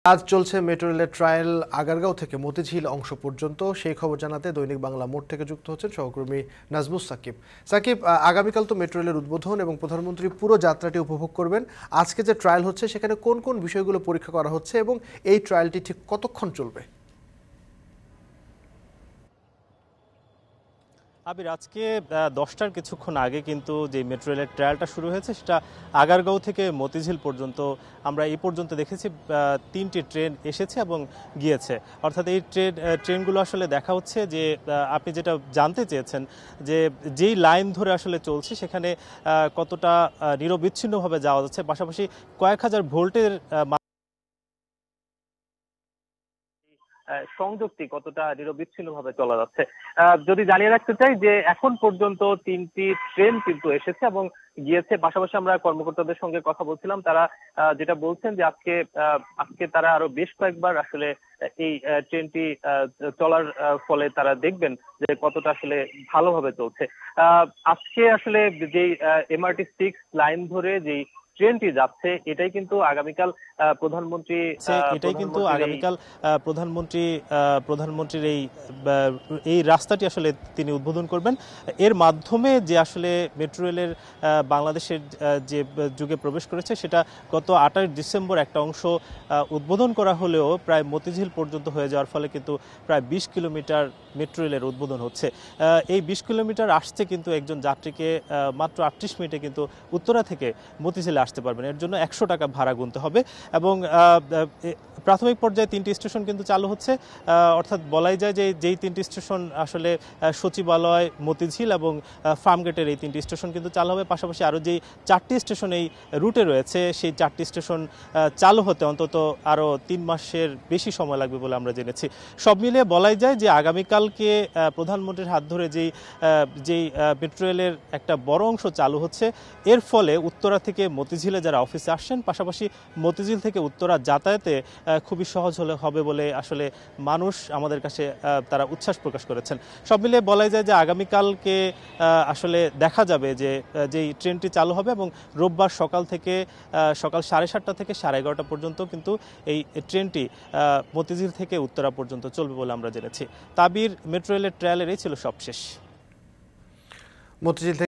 আজ চলছে মেট্রো রেলের ট্রায়াল আগারগাঁও থেকে মতিঝিল অংশ পর্যন্ত। সেই খবর জানাতে দৈনিক বাংলা মোড় থেকে যুক্ত হচ্ছেন সহকর্মী নাজমুস সাকিব। সাকিব, আগামীকাল তো মেট্রো রেলের উদ্বোধন এবং প্রধানমন্ত্রী পুরো যাত্রাটি উপভোগ করবেন। আজকে যে ট্রায়াল হচ্ছে সেখানে কোন কোন বিষয়গুলো পরীক্ষা করা হচ্ছে এবং এই ট্রায়ালটি ঠিক কতক্ষণ চলবে? আবির, আজকে 10টার কিছুক্ষণ আগে কিন্তু যে মেট্রো রেলের ট্রায়ালটা শুরু হয়েছে সেটা আগারগাঁও থেকে মতিঝিল পর্যন্ত। আমরা এই পর্যন্ত দেখেছি 3টি ট্রেন এসেছে এবং গিয়েছে। অর্থাৎ এই ট্রেনগুলো আসলে দেখা হচ্ছে যে আপনি যেটা জানতে চেয়েছেন যে যেই লাইন ধরে আসলে চলছে সেখানে কতটা নিরবিচ্ছিন্নভাবে যাওয়া যাচ্ছে, পাশাপাশি কয়েক হাজার ভোল্টের সংযুক্তি কতটা নিরবিচ্ছিন্নভাবে চলা যাচ্ছে। যদি জানিয়ে রাখতে চাই যে এখন পর্যন্ত 3টি ট্রেন কিন্তু এসেছে এবং গিয়েছে। পাশাপাশি আমরা কর্মকর্তাদের সঙ্গে কথা বলছিলাম, তারা যেটা বলছেন যে আজকে তারা আরো বেশ কয়েকবার আসলে এই ট্রেনটি চলার ফলে তারা দেখবেন যে কতটা আসলে ভালোভাবে চলছে। আজকে আসলে যেই MRT-6 লাইন ধরে যেই ট্রেনটি যাচ্ছে এটাই কিন্তু আগামীকাল প্রধানমন্ত্রীর এই রাস্তাটি আসলে তিনি উদ্বোধন করবেন। এর মাধ্যমে যে আসলে মেট্রো রেলের বাংলাদেশের যে যুগে প্রবেশ করেছে সেটা গত 28 ডিসেম্বর একটা অংশ উদ্বোধন করা হলেও প্রায় মতিঝিল পর্যন্ত হয়ে যাওয়ার ফলে কিন্তু প্রায় 20 কিলোমিটার মেট্রো রেলের উদ্বোধন হচ্ছে। এই 20 কিলোমিটার আসছে কিন্তু একজন যাত্রীকে মাত্র 38 মিনিটে কিন্তু উত্তরা থেকে মতিঝিলে আসতে পারবেন। এর জন্য 100 টাকা ভাড়া গুনতে হবে এবং প্রাথমিক পর্যায়ে 3টি স্টেশন কিন্তু চালু হচ্ছে। অর্থাৎ বলাই যায় যে যেই 3টি স্টেশন আসলে সচিবালয়, মতিঝিল এবং ফার্মগেটের এই 3টি স্টেশন কিন্তু চালু হবে। পাশাপাশি আরও যেই 4টি স্টেশন এই রুটে রয়েছে সেই 4টি স্টেশন চালু হতে অন্তত আরও 3 মাসের বেশি সময় লাগবে বলে আমরা জেনেছি। সব মিলিয়ে বলাই যায় যে আগামীকালকে প্রধানমন্ত্রীর হাত ধরে যেই মেট্রো রেলের একটা বড় অংশ চালু হচ্ছে, এর ফলে উত্তরা থেকে মতিঝিলে যারা অফিসে আসছেন, পাশাপাশি মতিঝিল থেকে উত্তরা যাতায়াতে খুবই সহজ হবে বলে আসলে মানুষ আমাদের কাছে তারা উচ্ছ্বাস প্রকাশ করেছেন। সব মিলিয়ে বলাই যায় যে আগামীকালকে আসলে দেখা যাবে যে যেই ট্রেনটি চালু হবে এবং রোববার সকাল 7:30 থেকে 11:30 পর্যন্ত কিন্তু এই ট্রেনটি মতিঝিল থেকে উত্তরা পর্যন্ত চলবে বলে আমরা জেনেছি। তাবির, মেট্রো রেলের ট্রায়ালের এই ছিল সবশেষ। মতিঝিল